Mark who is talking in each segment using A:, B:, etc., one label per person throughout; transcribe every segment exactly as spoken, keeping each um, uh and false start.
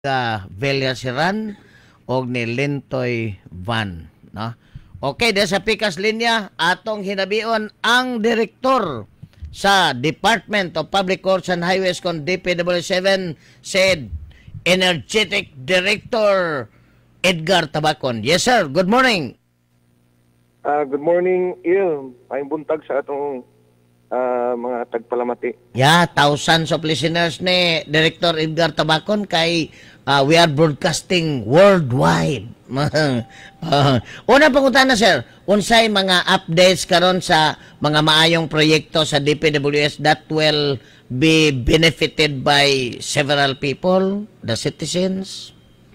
A: uh, Villaseran o ni Lintoy Van, no? Okay, dahil sa pikas linya atong hinabion ang direktor sa Department of Public Works and Highways kon D P W seven said energetic director Edgar Tabacon. Yes sir, good morning.
B: Uh, good morning, Il. May buntag sa atong uh, mga tagpalamati.
A: Yeah, thousands of listeners ni Director Edgar Tabacon kay uh, we are broadcasting worldwide. uh, una pangutan na sir, unsay mga updates karon sa mga maayong proyekto sa D P W S that will be benefited by several people, the citizens?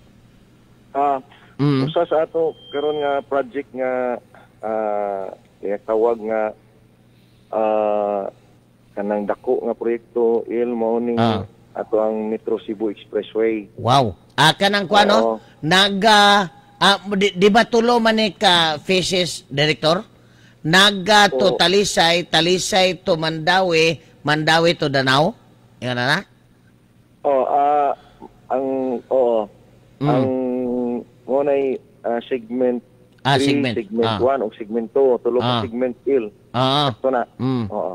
B: Ah, uh,
A: Mm.
B: usa sa ato karon nga project nga uh, tawag nga uh, kanang dako nga proyekto Il mao ning
A: Ah.
B: ato ang Metro Cebu Expressway.
A: Wow. Ah, kanang kuano?
B: Oo.
A: Naga ah, di, di ba tulo man ni ka phases director? Naga to
B: Oo.
A: Talisay, Talisay to Mandawi, Mandawi to Danao. Yan na na?
B: Oh, ah ang oo,
A: Mm.
B: ang mo nay ah, segment
A: Ah,
B: three,
A: segment.
B: segment
A: Ah.
B: one o segment two, tulo
A: Ah.
B: ka segment Il.
A: Ah.
B: Ito na.
A: Mm.
B: Oo.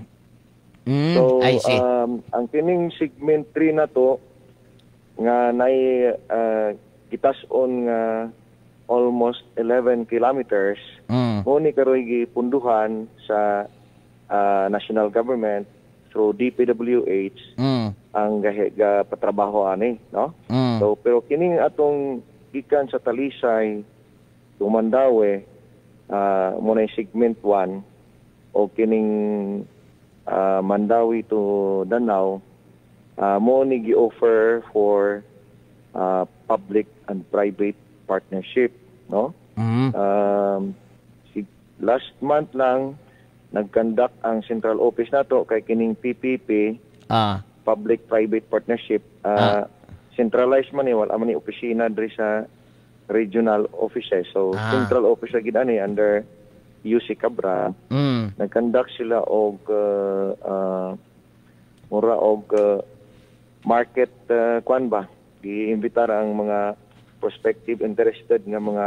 A: Mm,
B: So,
A: I see.
B: um, ang kining segment three na to, nga nay uh, gitas-on nga almost eleven kilometers,
A: Mm.
B: mo ni karoy gipunduhan sa uh, national government through D P W H
A: Mm.
B: ang gahe ga patrabaho ani, no?
A: Mm.
B: So, pero kining atong gikan sa Talisay to Mandawi, uh, mo na segment one o kining uh, Mandawi to Danao, uh, mo ni gi-offer for uh, public and private partnership, no?
A: Mm.
B: Um, si, last month lang nag-conduct ang central office nato kay kining P P P,
A: Ah.
B: public-private partnership. Uh, centralized man ni wala man ni opisina diri sa regional offices. So
A: Ah.
B: central office gid ani under U C Cabra.
A: Mm.
B: Nag-conduct sila og uh, uh, mura og uh, market uh, kwan ba, giimbitar ang mga prospective interested nga mga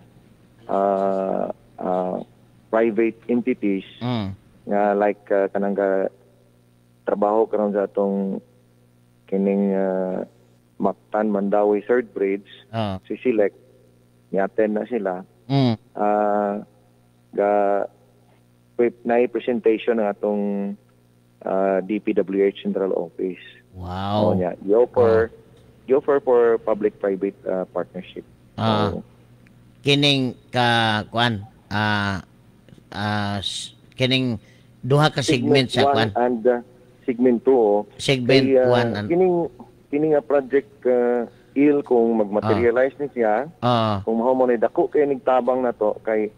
B: uh, uh, private entities
A: Mm.
B: nga like uh, kanang ga trabaho karon sa atong kining uh, Mactan Mandawi Third Bridge
A: Ah.
B: si Select ni-attend na sila.
A: Mm.
B: Ah, ga na presentation ng atong ah, D P W H Central Office.
A: Wow.
B: Oh, nya. You offer, you offer for public-private ah, partnership.
A: Ah.
B: So,
A: Kining ka kuan ah ah s- kining duha ka segment sa
B: one
A: kuan.
B: and ah, segment two. Oh.
A: Segment
B: Kay, ah,
A: one and
B: kining kining nga project ah, il kung magmaterialize ni siya,
A: ah.
B: kung mao mo ni dako kay nigtabang na to kay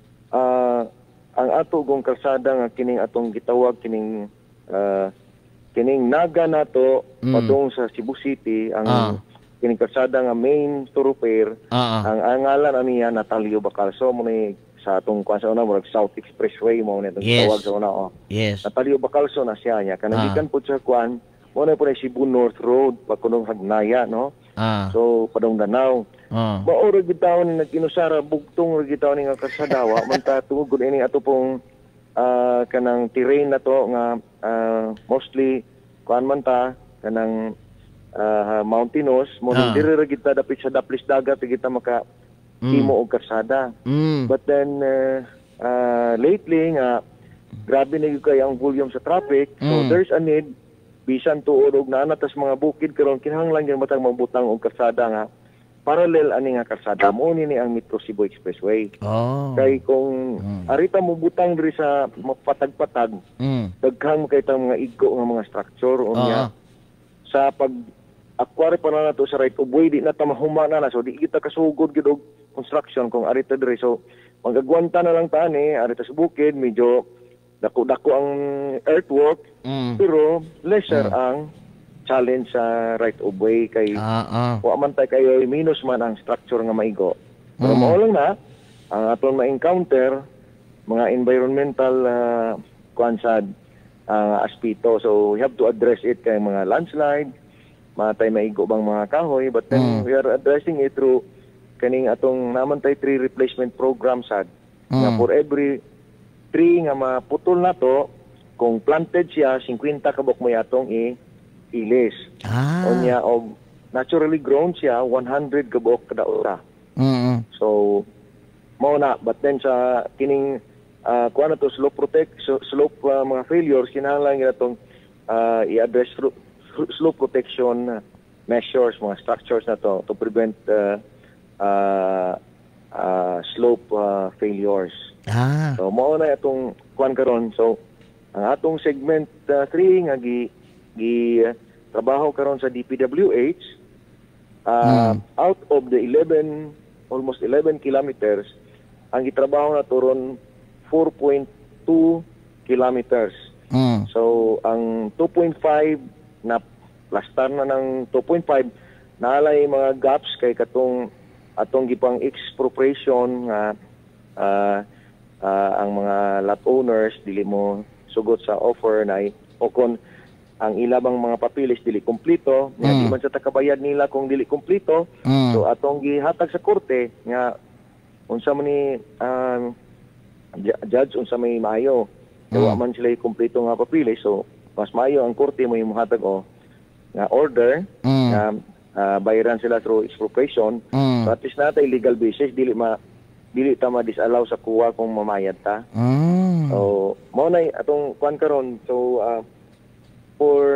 B: ah, ang ato gong kalsada nga kining atong gitawag kining ah, kining naga nato
A: Mm.
B: padung sa Cebu City ang
A: Ah.
B: kining kalsada nga main thoroughfare.
A: Ah. ah.
B: Ang ang ngalan aniya Natalio Bacalso mo ni sa atong kuan sa una murag South Expressway mo ni itong
A: Yes.
B: tawag sa una oh.
A: Yes.
B: Natalio Bacalso na siya niya kanang
A: Ah.
B: gikan pud sa kuan mo na po na Cebu North Road pakunong Hagnaya no.
A: Ah.
B: So padung Danau.
A: Ah.
B: Maoro gid taon ni nagkinusara bugtong ra gid taon ni nga kasadawa man ta tungod gud ini ato pong ah, kanang terrain na to nga ah, mostly kuan man ta kanang ah, mountainous mo
A: Ah.
B: diri ra gid ta dapit sa daplis dagat gid ta maka himo og kasada.
A: Mm.
B: But then uh, uh, lately nga grabe na gyud kay ang volume sa traffic. So
A: Mm.
B: there's a need bisan tuod og naa tas mga bukid karon kinahanglan gyud matang magbutang og kalsada nga parallel ani nga kalsada mo ni ni ang Metro Cebu Expressway.
A: Oh.
B: Kay kung
A: Mm.
B: arita mo butang diri sa mapatag-patag
A: Mm.
B: daghang mo kay tang mga igo nga mga structure o
A: Oo.
B: niya sa pag akwari pa na nato sa right of way di na ta mahuma na na so di kita kasugod gid og construction kung arita diri so magagwanta na lang ta ni arita sa bukid medyo dako-dako ang earthwork
A: Mm.
B: pero lesser
A: Mm.
B: ang challenge sa right of way kay
A: Ah. Ah.
B: wa man tay kayo minus man ang structure nga maigo pero
A: Mm.
B: mao lang na ang aton ma-encounter mga environmental uh, kuan sad ang aspito so we have to address it kay mga landslide matay maigo bang mga kahoy, but then
A: Mm.
B: we are addressing it through kaning atong naman tay tree replacement program sad nga
A: Mm.
B: for every tree nga maputol na to, kung planted siya fifty kabok mo yatong i ilis.
A: Ah.
B: Unya og naturally grown siya one hundred kabok kada ora.
A: Mm.
B: So mao na, but then sa kining uh, kuha na to slope protect so, slope uh, mga failures kinahanglan nga itong uh, i-address through, through slope protection measures, mga structures na to to prevent uh, uh, uh, slope uh, failures.
A: Ah.
B: So mao na itong kuan karon. So ang atong segment three uh, nga gi gi uh, trabaho karon sa D P W H uh,
A: Mm.
B: out of the eleven almost eleven kilometers ang gitrabaho na turon four point two kilometers.
A: Mm.
B: So ang two point five na plastar na ng two point five naalay mga gaps kay katong atong gipang expropriation nga uh, uh, ang mga lot owners dili mo sugot sa offer na o kon ang ilabang mga papilis dili kumpleto nga
A: Mm.
B: di man sa takabayad nila kung dili kumpleto.
A: Mm.
B: So atong gihatag sa korte nga unsa man ni um, ju- judge unsa may maayo. Kaya
A: Mm.
B: wa man sila kumpleto nga papilis, so mas maayo ang korte mo imuhatag o nga order
A: Mm.
B: nga uh, bayaran sila through expropriation.
A: Mm.
B: So at least natay legal basis dili ma dili ta ma-disallow sa kuha kung mamayad ta.
A: Mm.
B: So mao na atong kuan karon. So uh, for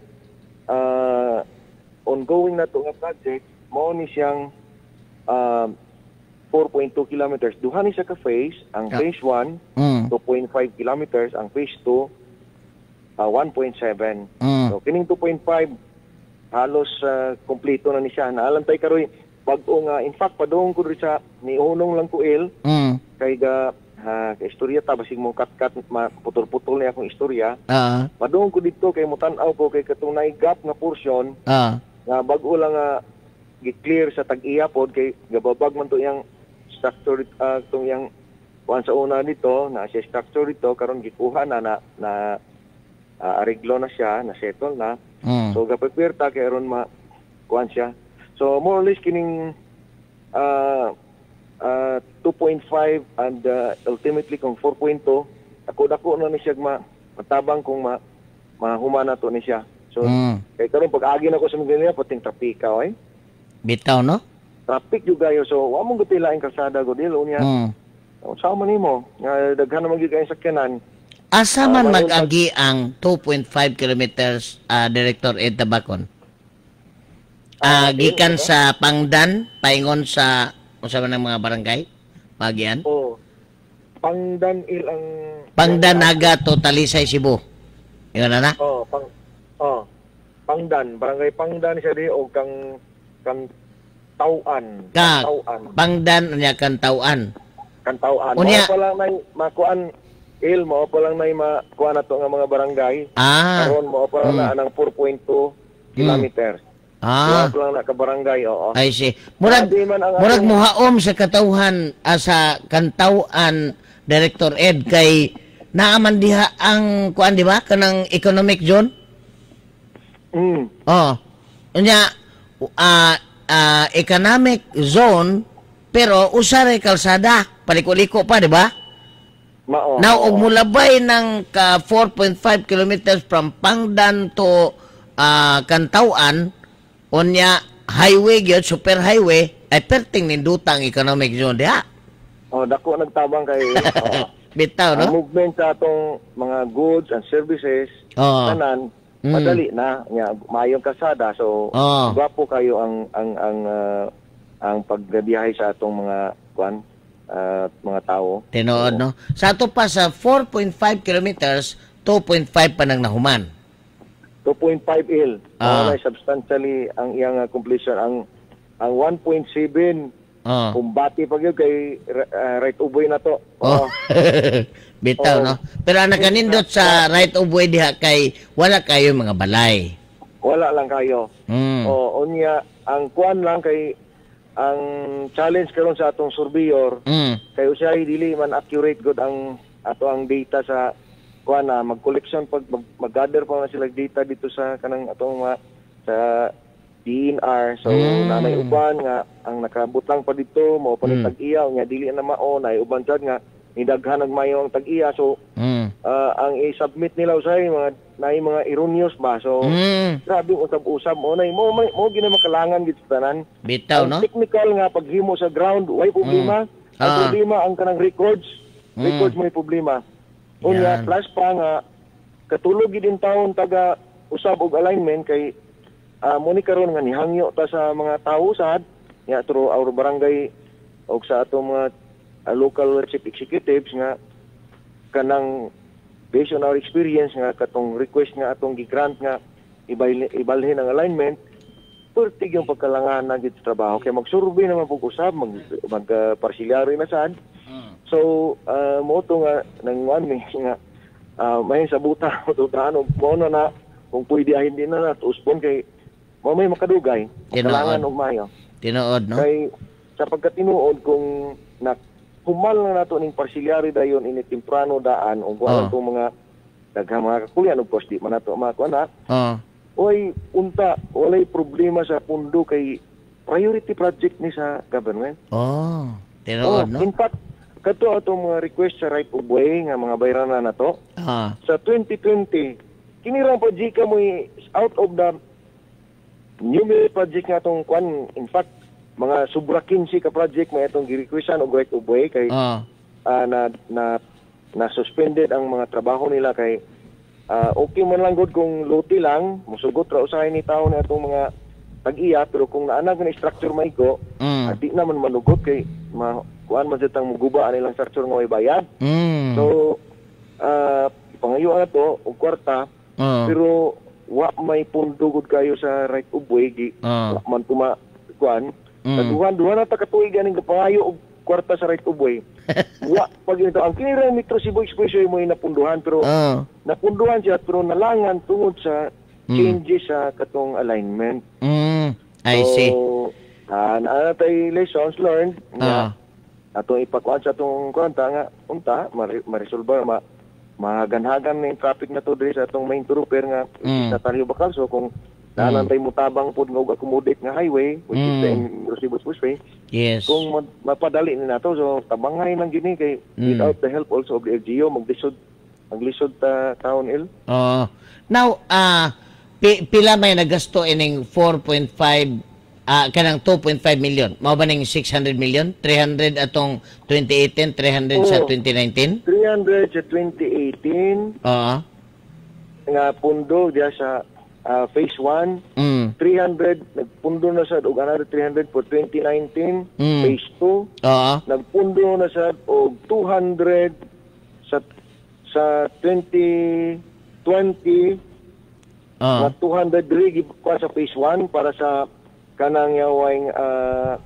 B: uh, ongoing na to nga project, mao ni siyang uh, four point two kilometers. Duha ni siya ka phase. Ang
A: Yeah.
B: phase one,
A: Mm.
B: two point five kilometers. Ang phase two, uh, one point seven.
A: Mm.
B: So kining two point five halos uh, kompleto na ni siya. Naalantay karoy bag-o nga, in fact padung ko rin sa ni Unong lang ko il
A: Mm.
B: kay ga ha, kay istorya ta basig mo kat-kat maputol-putol niya akong istorya.
A: Ah.
B: Padung ko dito kay mutan-aw ko kay katunay gap nga portion
A: Ah.
B: nga bag-o lang nga gi-clear sa tag-iya pod kay gababag man to yang structure uh, tong yang kuan sa una dito na siya structure dito karon gikuha na na, na uh, ariglo na siya, na settle na.
A: Mm.
B: So gapapir ta kay aron ma kuan siya. So more or less kining uh, uh, two point five and uh, ultimately kung four point two ako dako na ni siya ma matabang kung ma mahuman na to ni siya. So
A: Mm.
B: kay karon pag-agi na ko sa Miguelia pating trapika oy.
A: Bitaw, no?
B: Traffic jud gayo, so wa mo gutila ang kalsada go dilo unya.
A: Mm.
B: Sa man nimo nga daghan na magiging kayo sakyanan.
A: Asa
B: Ah,
A: man
B: mayroon
A: mag-agi ang two point five kilometers, ah, Director Ed Tabacon? Ah,
B: Ah,
A: gikan
B: ayun,
A: sa Pangdan, paingon sa unsa man ang mga barangay? Pagian.
B: Oh. Pangdan il ang
A: Pangdan Naga to Talisay, Cebu. Ingon na na?
B: Oh, pang oh. Pangdan, barangay Pangdan siya di o kang kang Tauan.
A: Ka-
B: Tauan.
A: Pangdan unya kan tauan.
B: Kang Tauan.
A: Unya-
B: Mao pa lang nay makuan il mo pa lang nay makuan nato nga mga barangay.
A: Ah.
B: Karon mo pa lang
A: Mm.
B: na anang four point two kilometers.
A: Ah.
B: Duha pa lang na ka barangay, oo.
A: I see. Murag
B: Grabe man ang
A: murag
B: atong-
A: muhaom sa katawhan ah, sa kantauan Director Ed kay naaman diha ang kuan di ba kanang economic zone?
B: Mm.
A: Oh. Unya ah ah, economic zone pero usare kalsada, paliko-liko pa di ba?
B: Mao.
A: Now,
B: oo.
A: og mulabay ng ka four point five kilometers from Pangdan to ah, Kantauan, unya highway gyud, super highway, ay perting nindutang economic zone diha.
B: Oh, dako nagtabang kay oo.
A: Bitaw,
B: Ang
A: no?
B: movement sa atong mga goods and services
A: Oo.
B: tanan
A: Mm.
B: madali na nga mayong kasada, so
A: Oo.
B: gwapo kayo ang ang ang ah, ang pagbiyahe sa atong mga kwan ah, mga tao.
A: Tinuod, no? Sa ato pa sa four point five kilometers, two point five pa nang nahuman.
B: two point five il.
A: Ah.
B: Wala substantially ang iyang ah, completion. Ang ang one point seven
A: Oh.
B: kumbati pa gyud kay ah, right uboy na to.
A: Oh.
B: Oo.
A: Bitaw,
B: Oo.
A: no? Pero ang nakanindot sa right of way diha kay wala kayo mga balay.
B: Wala lang kayo.
A: Mm.
B: O, unya, ang kuan lang kay, ang challenge karon sa atong surveyor,
A: Mm.
B: kay siya dili man accurate good ang ato ang data sa kuan na mag-collection pag mag- mag-gather pa na sila data dito sa kanang atong mga sa D N R. So
A: Mm.
B: nanay uban nga ang nakabutang pa dito mao pa ni
A: Mm.
B: tag-iya nya dili na mao nay uban sad nga nidaghan og mayo ang tag-iya. So
A: Mm.
B: ah, ang i-submit nila usay mga nay mga erroneous ba. So
A: Mm.
B: grabe usab-usab mo nay mo mo, mo gina makalangan gid sa tanan.
A: Bitaw,
B: Ang
A: no?
B: technical nga paghimo sa ground way problema. Ang
A: Ah.
B: problema ang kanang records.
A: Mm.
B: Records may problema. Unya
A: Yan.
B: plus pa nga katulog gid in taon taga usab og alignment kay uh, mo ni karon nga nihangyo ta sa mga tawo sad ya through our barangay og sa atong mga uh, local chief executives nga kanang based on our experience nga katong request nga atong gi-grant nga ibalhin, ibalhin ang alignment pertig yung pagkalangan na gid sa trabaho kay magsurvey naman pug usab mag mag uh, parsilyari na sad. So uh, mo to nga nang mi nga uh, may sa buta to ano mo na na kung pwede ay hindi na na uspon kay mo may makadugay kailangan og mayo
A: Tinuod, no?
B: kay sa pagkatinuod kung na humal na nato ning parsilyari dayon ini temprano daan o
A: Oh.
B: wala tong mga daghang mga kakulyan og posti man nato makuha na
A: Oh.
B: oy unta walay problema sa pundo kay priority project ni sa government.
A: Oh.
B: Oh,
A: Tinuod, no?
B: in fact kato atong mga request sa right of way nga mga bayrana na to
A: Ah.
B: sa twenty twenty kinirang project mo out of the numerous project nga itong kwan, in fact, mga sobra quince ka project may itong gi-requestan og right of way kay
A: Oh.
B: ah, na na na suspended ang mga trabaho nila kay ah, okay man lang gud kung luti lang musugot ra usahay ni tawo na itong mga tag-iya pero kung naanag na structure may go
A: Mm.
B: di naman manugot kay ma kuan man jud tang muguba ang ilang structure nga may bayad.
A: Mm.
B: So ah pangayuan na to og kwarta
A: Oh.
B: pero wa may pundo gud kayo sa right of way gi
A: Oh.
B: wa man tuma kuan
A: Mm.
B: duhan duhan na ta katuig ganing kapangayo og kwarta sa right of way wa pag ito ang kinira Metro Cebu Expressway mo napunduhan pero
A: Oh.
B: napunduhan siya pero nalangan tungod sa
A: Mm.
B: changes sa katong alignment.
A: Mm. I
B: so,
A: see.
B: ah naa tay lessons learned
A: Ah.
B: nga atong ipakuan sa atong kwanta nga unta mare- maresolba ma maganhagan ning traffic na to diri sa atong main thoroughfare nga
A: Mm.
B: sa Talio Bacal. So kung naanan tay mutabang pod nga og accommodate nga highway which is
A: Mm.
B: the Rosibos Expressway
A: Yes.
B: kung ma- mapadali ni nato so tabangay lang gini kay
A: Mm.
B: without the help also of the L G U maglisod maglisod ta taon il.
A: Oh. Now, ah pi- pila may nagasto ining four point five ah kanang two point five million. Mao ba ning six hundred million? three hundred atong twenty eighteen, three hundred sa
B: Oo.
A: twenty nineteen?
B: three hundred sa twenty eighteen
A: Oo.
B: nga pundo diya sa ah, phase one.
A: Mm.
B: three hundred nagpundo na sad og another three hundred for twenty nineteen.
A: Mm.
B: Phase two
A: Oo.
B: nagpundo na sad og two hundred sa sa twenty twenty
A: Oo.
B: na two hundred rig pa sa phase one para sa kanang yawang uh,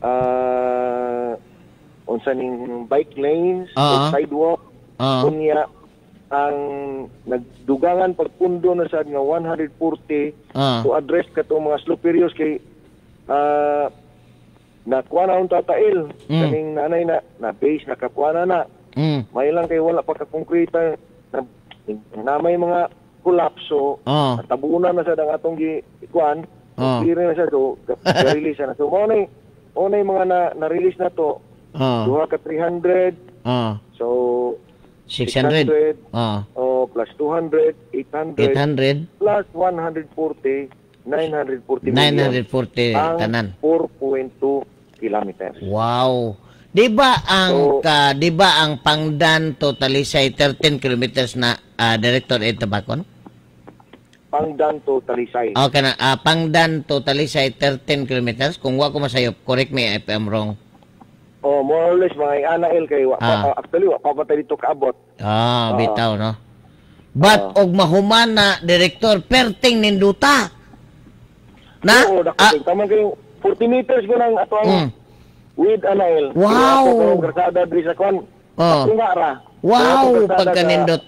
B: uh, unsa ning bike lanes,
A: Ah.
B: sidewalk,
A: Oo.
B: kunya ang nagdugangan pagpundo na sad nga one hundred forty
A: Oo.
B: to address katong mga slope areas kay uh, nakuha na ang tatail
A: Mm.
B: kaning nanay na na base nakakuha na na
A: Mm.
B: may lang kay wala pa ka konkreta na, na may mga kolapso
A: Oo.
B: tabunan na sa ang atong gi kuan
A: Oh.
B: clear na siya so release na so mo na mo na mga na, na release na to
A: Oo.
B: duha ka three hundred
A: Oo.
B: so
A: six hundred. Oo.
B: oh plus two hundred eight hundred
A: eight hundred.
B: plus one hundred forty nine hundred forty
A: nine
B: million
A: hundred forty
B: ang
A: tanan.
B: four point two kilometers.
A: Wow. Di ba ang
B: So-
A: ka, di ba ang Pangdan totally say thirteen kilometers na ah, Director Ed Tabacon?
B: Pangdan to Talisay.
A: Okay na, ah, Pangdan totally say thirteen kilometers. Kung wa ko masayop, correct me if I'm wrong.
B: Oh, more or less mga ana el kay wa
A: Ah.
B: pa- actually wa pa pa tayo dito kaabot.
A: Ah,
B: Oo.
A: bitaw no. But og mahuman na Director perting ninduta. Na?
B: Oo,
A: Ah,
B: dako tama kay forty meters ko nang ato ang
A: mm.
B: with anail.
A: Wow!
B: Ako karsada diri sa kwan.
A: Oh.
B: Tunga ra.
A: Wow, pagkanindot.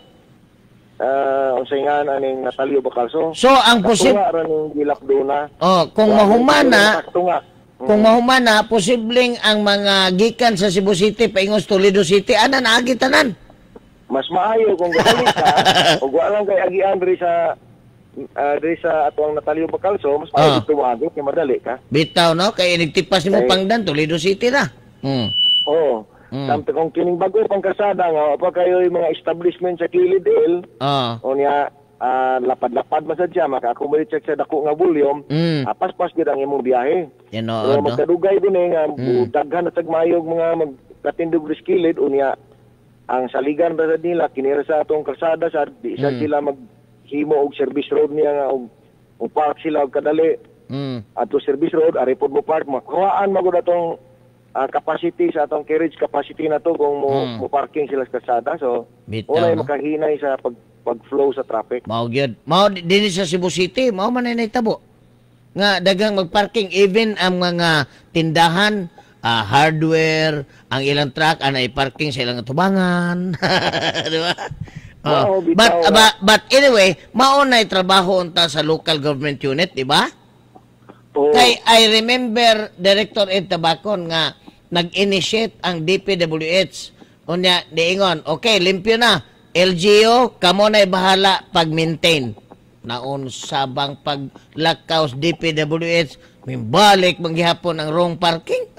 B: Ah, uh, unsay nga aning Natalio Bacalso.
A: So ang posib
B: Tunga ra ning gilakdona.
A: oh, kung mahuman na,
B: tunga.
A: kung mahuman na, posibleng ang mga gikan sa Cebu City paingos Toledo City ana naagi tanan.
B: Mas maayo kung galit ka ug wa lang kay agian diri sa uh, diri sa atong Natalio Bacalso, mas
A: Ah.
B: maayo tuwagit kay madali ka.
A: Bitaw, no? Kaya nagtipas ni mo
B: Kay-
A: pangdan, Toledo City na. Hmm.
B: Oo.
A: Mm.
B: Samtang kung kining bago pang kasada nga pa kayo yung mga establishment sa kilid il,
A: Ah.
B: o niya ah, lapad-lapad masadya maka-accommodate siya sa dako nga volume,
A: Mm.
B: apas-pas gid ang imong biyahe.
A: Yan
B: Pero
A: no, no?
B: magkadugay din eh nga
A: Mm.
B: daghan na tagmayog mga magkatindog sa kilid unya ang saligan ra sad nila kinira sa atong kalsada sa di sa
A: Mm.
B: sila maghimo og service road niya nga og og park sila og kadali
A: Mm.
B: ato service road ari pod mo park makuhaan magud atong ah, capacity sa atong carriage capacity na to kung mo,
A: Mm.
B: mo parking sila sa kalsada so
A: Bitaw,
B: unay
A: no?
B: makahinay sa pag pag-flow sa traffic.
A: Mao gyud. Mao di- dinhi sa Cebu City, mao man nay tabo. Nga dagang magparking even ang mga tindahan, ah, hardware, ang ilang truck ana i-parking sa ilang tubangan. Di ba? Oh.
B: Oo, bitaw,
A: but,
B: ah.
A: but but anyway, mao nay trabaho unta sa local government unit, di ba?
B: Oo.
A: Kay I remember Director Ed Tabacon nga nag-initiate ang D P W H. Unya diingon, okay, limpyo na. L G U, kamo na'y bahala pag-maintain. Naon sabang paglakaw sa D P W H, may balik manggihapon ang wrong parking.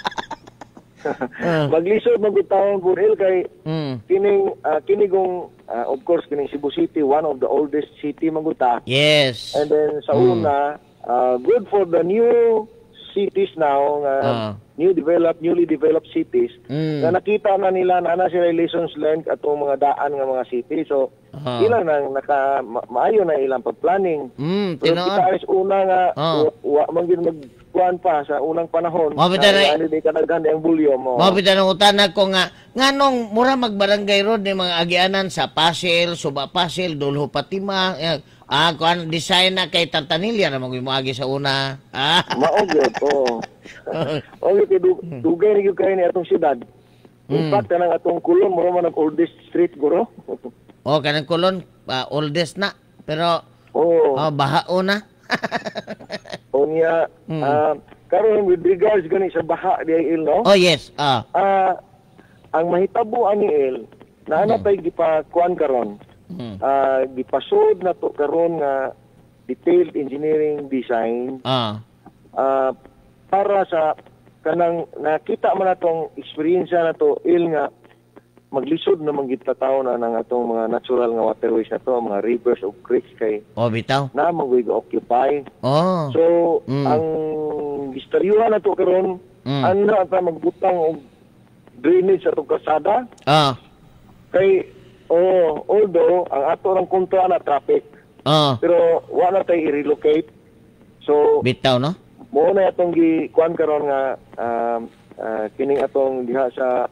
A: Ah.
B: Maglisod magutawon Buril kay
A: Mm.
B: kining ah, kinigong ah, of course kining Cebu City one of the oldest city maguta.
A: Yes.
B: And then sa
A: Mm.
B: una, uh, good for the new cities now, nga
A: Ah.
B: new developed, newly developed cities,
A: Mm.
B: na nakita na nila na ana sila lessons learned atong mga daan nga mga city. So,
A: Ah.
B: ilang nang naka ma- maayo na ilang pag-planning.
A: Mm,
B: Pero
A: tinuod.
B: kita is una nga,
A: Ah.
B: wa, wa man gyud magkuhan pa sa unang panahon.
A: Mabit na na-
B: ano di kadaghan ang bulyo mo.
A: Mao bitan ang utana ko nga nganong mura magbarangay road ni mga agianan sa Pasil, Suba Pasil, Dulho Patima, eh, ah kuan design na kay Tartanilya na mga agi sa una. Ah.
B: Mao gyud, oo. Okay, kay du- dugay ni gyud kay ni atong syudad. In
A: Mm.
B: fact, kanang atong kulon, mura man ang oldest street, guro.
A: Oh, kanang kulon ah, oldest na pero
B: Oo.
A: oh, bahao na.
B: O niya,
A: Mm.
B: ah, karon with regards gani sa baha di il, no?
A: Oh yes. Ah.
B: Ah, ang mahitabo ani il, na ana tay gipakuan karon.
A: Mm.
B: Ah, gipasod na to karon nga detailed engineering design
A: Ah.
B: ah, para sa kanang nakita man natong experience na to il nga maglisod na manggit tao na ng atong mga natural nga waterways na to, mga rivers o creeks kay
A: Oh bitaw.
B: na magwig occupy.
A: Oh.
B: So,
A: Mm.
B: ang gistaryuhan na to karon,
A: Mm.
B: ano ta magbutang og drainage sa itong kalsada
A: Ah.
B: kay oh, although ang ato lang kontra na traffic
A: Oh.
B: pero wala tay i-relocate. So,
A: Bitaw no?
B: mo na atong gi kuan karon nga um, ah, kining atong diha sa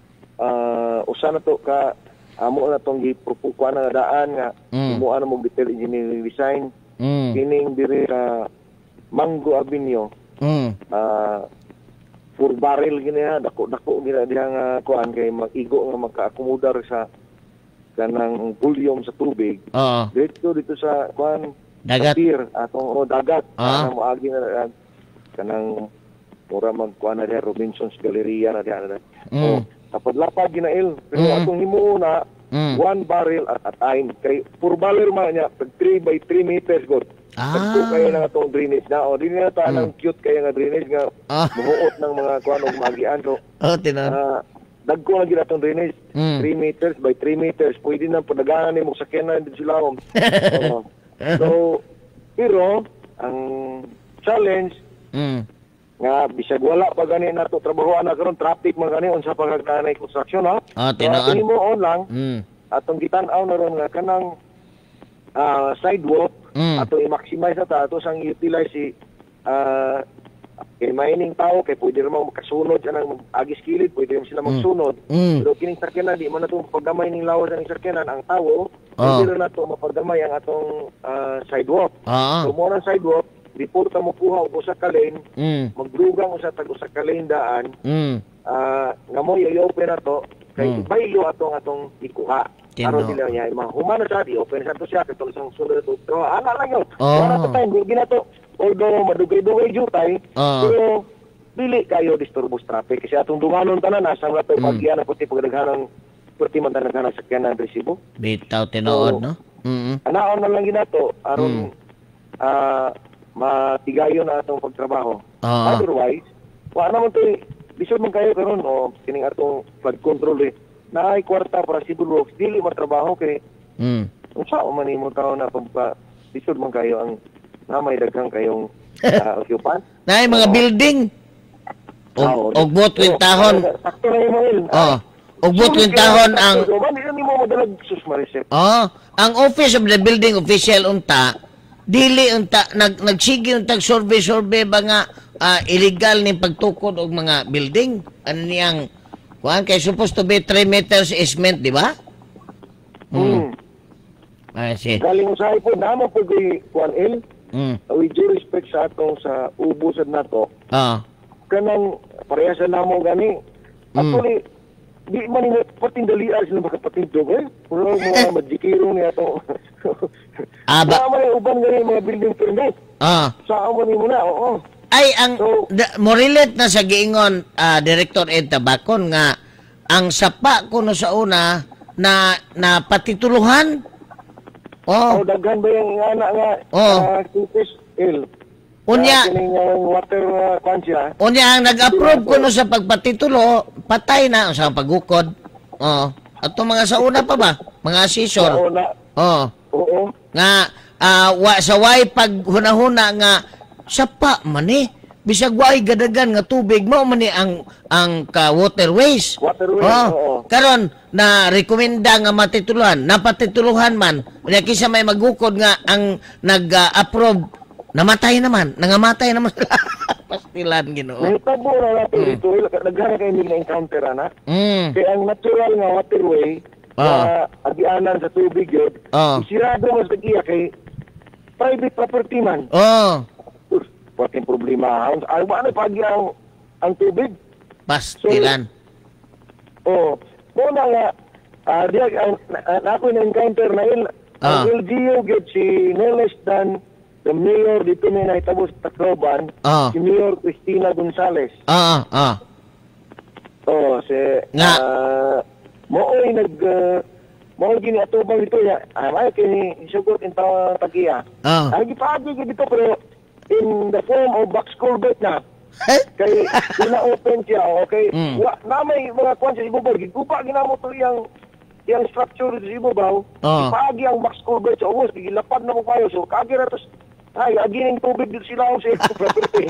B: uh, usa na to ka amo na tong gipropukuan nga daan nga
A: Mm.
B: himuan na mo detail engineering design
A: Mm.
B: kining diri sa Mango Avenue
A: Mm.
B: ah four barrel gini ha dako-dako gina diha nga kuan kay mag-igo nga magka-accommodar sa kanang volume sa tubig
A: Oh.
B: dito dito sa kuan
A: Dagat.
B: pier atong oh, dagat
A: Ah.
B: kanang moagi na na- kanang mura magkuan na diha Robinson's Galleria na diha na
A: Mm.
B: oh tapos lapad ginail pero
A: Mm.
B: atong himuon na
A: Mm.
B: one barrel at a time kay four barrel man niya pag three by three meters god
A: Ah.
B: Tagpo kayo na itong drainage na. O, di na ta
A: Mm.
B: ng cute kayo nga drainage nga
A: Ah.
B: muhuot ng mga kuan o magian. So,
A: Oh, tinan.
B: ah, dagko lagi na itong drainage.
A: Mm.
B: three meters by three meters. Pwede na padagangan ni mo sakyanan din sila. Oo. So, pero, ang challenge,
A: Mm.
B: nga bisag wala pa gani na to trabaho na karon traffic man gani unsa pa kagtanay construction ha.
A: Ah,
B: So,
A: tinuod.
B: himuon lang
A: Mm.
B: atong gitan-aw na ron nga kanang ah, sidewalk
A: Mm.
B: ato i-maximize na ta ato sang utilize si ah, kay mining tao kay pwede naman makasunod siya ng agis kilid pwede naman sila magsunod
A: Mm.
B: pero kining sakyanan di man na itong pagdamay ning lawas ng sakyanan ang tao
A: Ah.
B: pwede na ito mapagdamay ang atong ah, sidewalk
A: Ah.
B: so mo ng sidewalk report ta mo kuha og usa ka lane
A: Mm.
B: magdugang usa tag usa ka lane daan
A: Mm.
B: ah nga mo i-open na to kay
A: Mm.
B: ibayo atong atong ikuha.
A: Tino.
B: Aron sila niya mga humana sa di open sa to siya katong isang sunod to. So ana lang yun.
A: Oh.
B: Wala pa time gina to. Although madugay-dugay jutay,
A: Oh.
B: pero dili kayo disturbos traffic kasi atong dunganon tanan asa nga to
A: Mm.
B: pagyan na puti pagdaghanang puti man tanan nga sakyanan resibo.
A: Bitaw tinuod, no? Mm.
B: anaon na lang ginato aron
A: Mm.
B: ah matigayon na atong pagtrabaho.
A: Oo.
B: Otherwise, wa naman to bisod man kayo karon o kining atong flood control eh. Naay kwarta para civil works dili matrabaho kay
A: Mm.
B: unsa man nimo tawo na pagpa bisod man kayo ang namay daghang kayong uh, occupant.
A: Naay mga building. Og og bot kwintahon.
B: Sakto na mo il.
A: Oh. Og bot kwintahon ang
B: Ba ni mo madalag sus marisip.
A: Oh, ang office of the building official unta dili unta nag nagsige unta survey survey ba nga ah, illegal ni pagtukod og mga building. Ano niyang kuan kay supposed to be three meters easement, di ba?
B: Hmm.
A: Ah, si.
B: Galing usahay po namo po kay kuan il.
A: Mm.
B: With due respect sa atong sa ubusad nato.
A: Ah.
B: Kanang parehas na namo gani. Actually, di man ni patindalian sila makapatindog eh. Puro mga madikiro niya to.
A: Ah, ba-
B: Sa may uban gani mga building permit.
A: Ah.
B: Sa amo ni mo na, oo.
A: Ay ang
B: So-
A: da, morelet na sa giingon ah, Director Ed Tabacon nga ang sapa kuno sa una na na patituluhan. Oh,
B: O daghan ba yung anak nga
A: Oo.
B: ah, kupis il.
A: Unya.
B: Ah, kining ah, water uh, pansya.
A: unya ang nag-approve kuno sa pagpatitulo, patay na sa pagukod. Oh, ato mga sa una pa ba? Mga
B: Oo
A: assessor.
B: na.
A: Oh,
B: Oo.
A: nga ah, wa sa way paghunahuna nga sapa man eh. Bisag way gadagan nga tubig mo man ni ang ang ka waterways.
B: Waterways,
A: Oh,
B: oo.
A: karon na rekomenda nga matituluhan, napatituluhan man. Unya kisa may magukod nga ang nag-approve namatay naman, nangamatay naman sila. Pastilan Ginoo.
B: Nahitabo na nato ito. Daghan kayo nila encounter ana.
A: Mm.
B: Kaya ang natural nga waterway
A: Ah.
B: na agianan sa tubig yun,
A: Ah.
B: isirado mo sa iya kay private property man.
A: Oh,
B: Uf, pating problema. Ang ang ba na pagi ang ang tubig?
A: pastilan.
B: Oh, muna nga ah diya ang ang- ako na encounter na il
A: Ah.
B: ang L G U gid si Neles Dan the mayor dito may nahitabo sa Tacloban,
A: Ah.
B: si Mayor Cristina Gonzales.
A: Ah, ah.
B: Oh, si
A: Nga.
B: ah, mooy nag uh, mooy gini atubang dito ya. Ah, ay kini sugot in tawa tagiya.
A: Ah.
B: Ay gipagi gid dito pero in the form of box culvert na. Kay ina-open siya, okay?
A: Mm.
B: Wa na may mga kwan sa ibabaw, gigupa ginamo to yang yang structure sa ibabaw.
A: Ah.
B: Ipagi ang box culvert sa ubos, gilapad na mo kayo. So kagi ra tos ay agining tubig dito sila sa iyong property.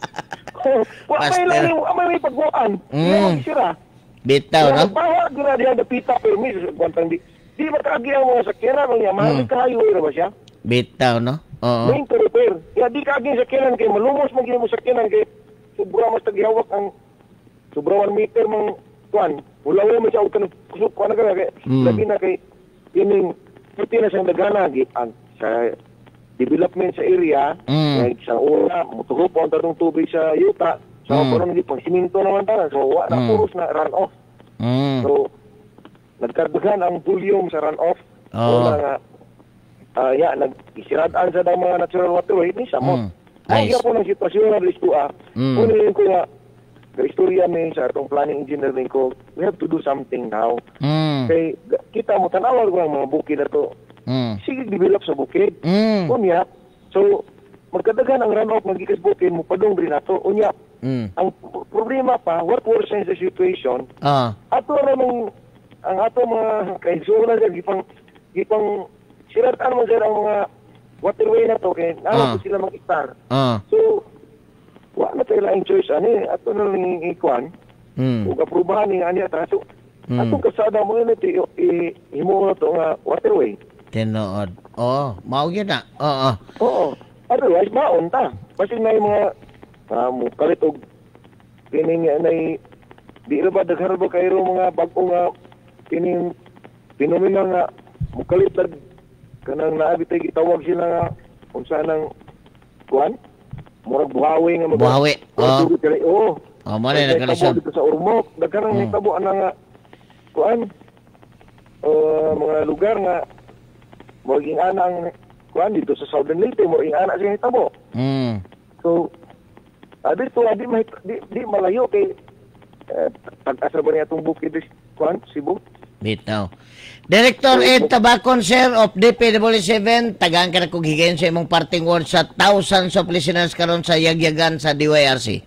B: Wa may
A: Pastor.
B: lang may may pagbuan.
A: Mm.
B: Hindi mo sira.
A: Bitaw, no?
B: Bawa gira diha the pita permis sa kwantang di. Di ba kaagi ang mga sakyanan ng yaman
A: Mm.
B: kayo ra ba siya?
A: Bitaw, no? Oo.
B: Main to repair. Ya di kaagi sa sakyanan kay malumos man gid mo sakyanan kay sobra mas tagihawak ang sobra one meter mang kuan. Wala mo siya og kusok kuan ka kay
A: Mm.
B: labi na kay ining puti na siyang dagana gi ang sa development sa area.
A: Mm.
B: Like sa una, mutuho po ang tarong tubig sa yuta. So,
A: Mm.
B: parang hindi pang siminto naman tanan. So, wa na
A: Mm.
B: puros na run off.
A: Mm.
B: So, nagkardagan ang volume sa runoff.
A: Oo.
B: So, nga, ah, ya, nag-isiradaan sa daw mga natural waterway, ni
A: Mm.
B: samot.
A: Ay.
B: Kaya po ng sitwasyon na risko ah.
A: Mm.
B: Kunin ko nga, sa istorya mi sa atong planning engineering ko, we have to do something now.
A: Mm.
B: Kay ga- kita mo, tanawal ko ang mga bukid na to.
A: Mm.
B: Sige, develop sa bukid.
A: Mm.
B: Unya, so, magkadagan ang runoff, magikas bukid, mo padong rin na to. Unya,
A: Mm.
B: ang p- problema pa, what worsens the situation,
A: Ah.
B: ato namang ang ato mga kaigsunan sa gipang gipang siratan mo sir ang mga waterway na to kay
A: Ah.
B: nalo po sila mag-istar.
A: Ah.
B: So wa na tayo laing choice ani ato na lang ikuan
A: Mm.
B: ug aprubahan ni ani ata so
A: Mm.
B: atong kasada mo ni ti i- himo na to nga waterway.
A: Tinood. Oh, mao gyud na. Oo.
B: Oo. Otherwise maon ta. Kasi may mga uh, kalit og kining nay di ra ba daghan ba kayo mga bag-o nga kining pinomena nga mukalit lag kanang naabitay gitawag sila nga unsa nang kuan murag buhawi nga mag-
A: Buhawi. Oo.
B: Oo. Oo.
A: Oh, mo na
B: May
A: nagkalisod.
B: tabo dito sa Ormoc, daghan ang
A: Mm.
B: nitabo ana nga kuan uh, mga lugar nga maging ana ang kuan dito sa Southern Leyte mo ing ana siya hitabo.
A: Mm.
B: So abi to di, mahit- di, di malayo kay eh, pag-asa ba niya itong bukid is kuan Cebu
A: Bitaw. Director Ed Tabacon, sir, of D P W seven, tagaan ka na kong higayon sa imong parting word sa thousands of listeners karon sa Yagyagan sa D Y R C.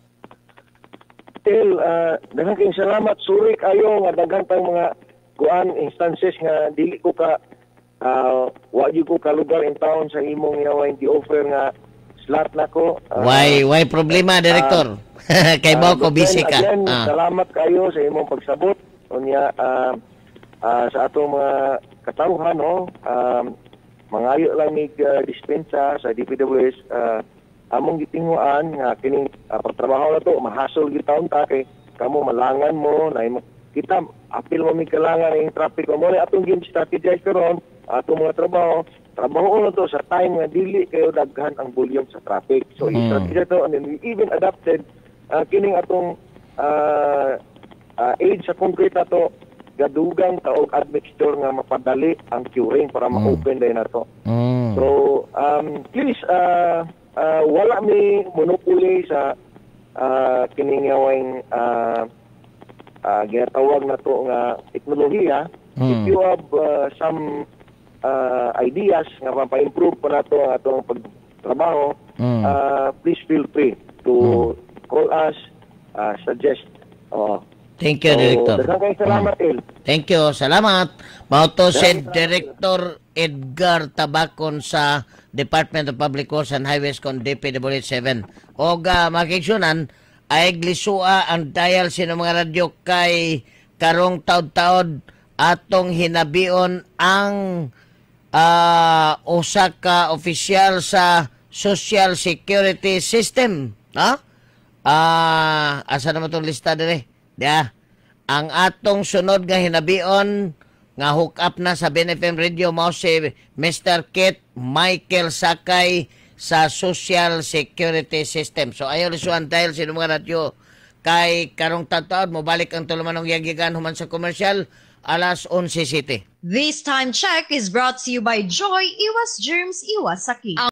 B: Till, uh, daghang kayong salamat. Suri kayo nga daghang tang mga kuan instances nga dili ko ka uh, wa gyud ko ka lugar in town sa imong yawa di offer nga slot nako. Uh,
A: why why problema, Director? Uh, Kay uh, ko busy ka.
B: Again,
A: ah.
B: Salamat kayo sa imong pagsabot unya uh, uh, sa atong mga katawhan, no. Um, mangayo lang mig uh, dispensa sa D P W S, uh, among gitinguan nga kining uh, pagtrabaho na to mahasol gitaon ta kay kamo malangan mo na kita apil mo mi kalangan ning traffic mo na atong gin strategize karon atong mga trabaho trabaho na to sa time nga dili kayo daghan ang volume sa traffic. So mm. i-strategize to, and then we even adapted uh, kining atong uh, uh, aid sa concrete ato gadugang taog admixture nga mapadali ang curing para mm. ma-open din na to. Mm. So um, please uh, uh, wala mi monopoly sa uh, kining ngawing uh, uh, ginatawag na to nga teknolohiya. Mm. If you have uh, some uh, ideas nga mapa-improve pa nato ang atong pagtrabaho, mm. uh, please feel free to mm. call us, uh, suggest. Oh.
A: Thank you, so, Director.
B: Daghang kayong salamat, mm. El.
A: Thank you, salamat. Mauto si Director Edgar Tabacon sa Department of Public Works and Highways kon D P W seven. O uh, makiksyonan, ay glisua ang dial sino mga radyo kay karong taod-taod atong hinabion ang uh, usa ka opisyal sa Social Security System. Ha? Ah, uh, asa naman itong lista dire? Dia, ang atong sunod nga hinabion nga hook up na sa B N F M Radio mao si Mister Kit Michael Sakay sa Social Security System. So ayaw lisuan dahil sino mga radyo kay karong taon mo balik ang tulumanong yagigan human sa komersyal alas eleven City.
C: This time check is brought to you by Joy Iwas Germs Iwas Sakit.